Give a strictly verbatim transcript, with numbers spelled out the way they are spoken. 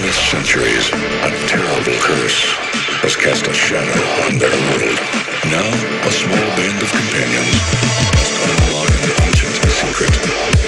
countless centuries, a terrible curse has cast a shadow on their world. Now, a small band of companions must unlock an ancient secret.